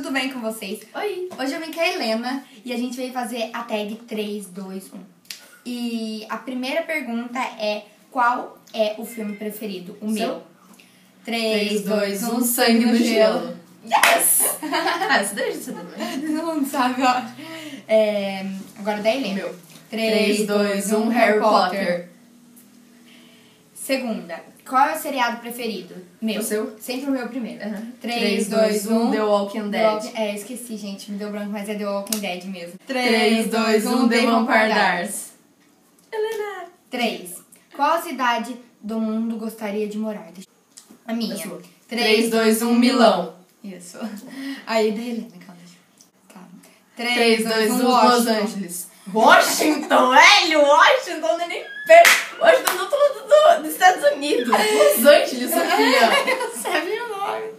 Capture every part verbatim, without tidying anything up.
tudo bem com vocês? Oi! Hoje eu vim com a Helena e a gente veio fazer a tag três, dois, um. E a primeira pergunta é: qual é o filme preferido? O Seu? meu. três, dois, um, Sangue no Gelo. Yes! Ah, isso daí a gente sabe também. Todo mundo sabe, ó. É, agora da Helena. Meu. três, dois, um, Harry Potter. Segunda. Qual é o seriado preferido? Meu. O seu? Sempre o meu primeiro. Uhum. três, dois, um. The Walking The Dead. Walking- É, esqueci, gente. Me deu branco, mas é The Walking Dead mesmo. três, dois, um. The Vampire Diaries. Diaries. Helena. três. Qual cidade do mundo gostaria de morar? A minha. A sua. três, três, dois, um. Milão. Isso. Aí da Helena, calma. Calma. três, dois, um. Los Washington. Angeles. Washington, velho! Washington não é nem perto. Washington do outro lado do- dos Estados Unidos. Los Angeles, Sofia. Sabe o nome?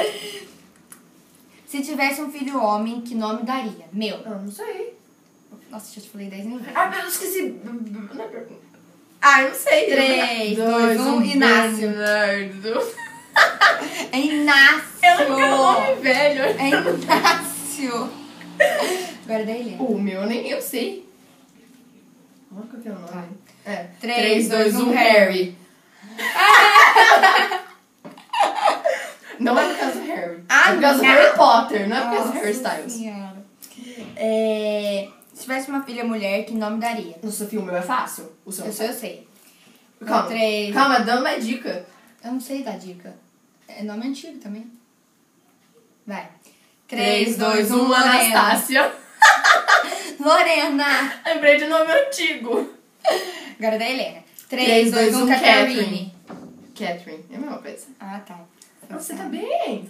Se tivesse um filho homem, que nome daria? Meu. Eu não sei. Nossa, já te falei dez mil vezes. Ah, eu esqueci. Ah, eu não sei. três, dois, um, Inácio. Bernardo. É Inácio. Eu não quero nome velho. É Inácio. Agora é da Helena. O meu eu nem eu sei. Olha qual que é o nome. Tá. É. três, dois, um, Harry. Não é por causa do Harry. Ah, é por causa do não. Harry Potter, não é por causa do Nossa Harry Styles. Senhora. É, se tivesse uma filha mulher, que nome daria? No Sofia, o meu é fácil. O seu Eu sei, eu sei. Calma, três. calma, dando uma dica. Eu não sei dar dica. É nome antigo também. Vai. três, dois, um, Anastácia. Lorena. Lembrei de nome antigo. Agora é da Helena. três, três, dois, um, Catherine. Catherine. Catherine, é a mesma coisa. Ah, tá. Você tá bem.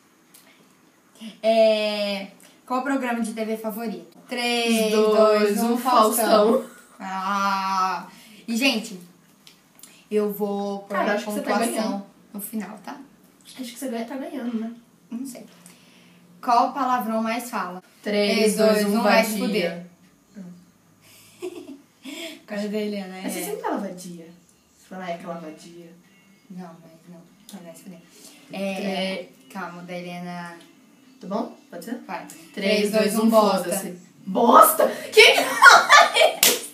É, qual o programa de T V favorito? três, dois, dois, um, um, Faustão. Ah. E, gente, eu vou pôr Cara, a acho que você tá pontuação ganhando. no final, tá? Acho que você tá ganhando, né? Não sei. Qual palavrão mais fala? três, dois, um, vai se vadia. fuder. Cara da Helena, é... Mas você sempre fala vadia. Você fala, é aquela vadia. Não, mas não. Não vai se fuder. É... Calma, da Helena... Tá bom? Pode ser? Vai. três, dois, um, bosta. foda-se. Bosta? Quem que fala isso?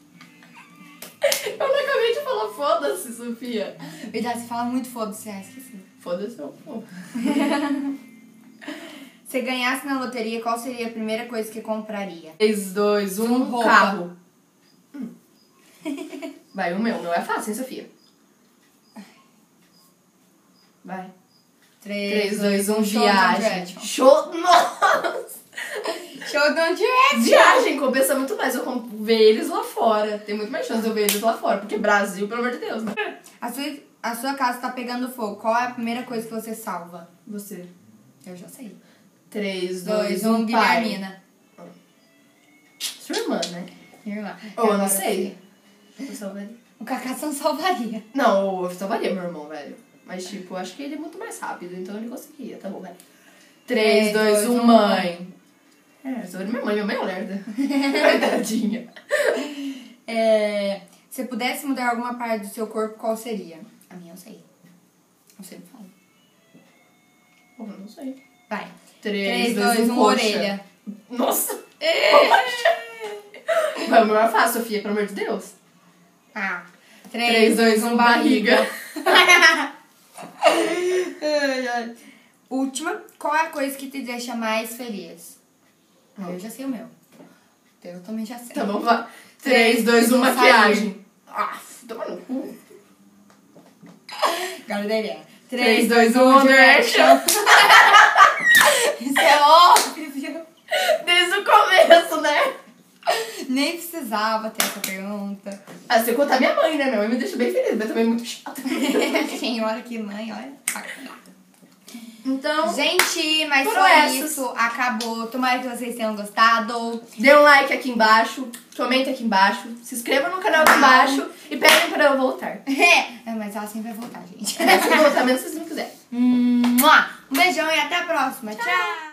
Eu não acabei de falar foda-se, Sofia. Verdade, você fala muito foda-se. Ah, esqueci. Foda-se é o povo. Se ganhasse na loteria, qual seria a primeira coisa que compraria? três, dois, um, Roupa. carro. Hum. Vai, o meu. O meu é fácil, hein, Sofia? Vai. três, dois, um, viagem. Show. Nossa! Show do Direct! Viagem compensa muito mais eu comp- ver eles lá fora. Tem muito mais chance de eu ver eles lá fora. Porque Brasil, pelo amor de Deus, né? A sua, a sua casa tá pegando fogo. Qual é a primeira coisa que você salva? Você. Eu já sei. três, dois, dois, um, um, pai. Guilhermina. Sua irmã, né? Minha irmã. Ou eu Agora não sei. sim. Eu salvaria. O Cacá não salvaria. Não, eu salvaria meu irmão, velho. Mas, tipo, eu acho que ele é muito mais rápido, então ele conseguiria. Tá bom, velho. três, dois, um, mãe. É, eu salvaria minha mãe. Minha mãe é lerda. Verdadinha. É, se pudesse mudar alguma parte do seu corpo, qual seria? A minha eu sei. Eu sempre falo. Porra, não sei. Vai. três, três, dois, um, coxa. orelha. Nossa! Vai, o meu é fácil, Sofia, pelo amor de Deus. Ah. três, dois, um, barriga. Ai, ai. Última. Qual é a coisa que te deixa mais feliz? Ah, eu já sei o meu. Eu também já sei. Tá bom, vai. três, dois, um, Sair. maquiagem. Ah, toma no cu. Galera, três, dois, um, One Direction. Isso é óbvio. Desde o começo, né? Nem precisava ter essa pergunta. Ah, se eu contar minha mãe, né? Minha mãe me deixa bem feliz, mas também é muito chata. Senhora, que mãe, olha. Então, Gente, mas foram só essas. isso. Acabou. Tomara que vocês tenham gostado. dê um like aqui embaixo, comenta aqui embaixo, se inscreva no canal aqui embaixo e pedem pra eu voltar. É, mas ela sempre vai voltar, gente. Se eu voltar mesmo se vocês não quiserem. Um beijão e até a próxima. Tchau.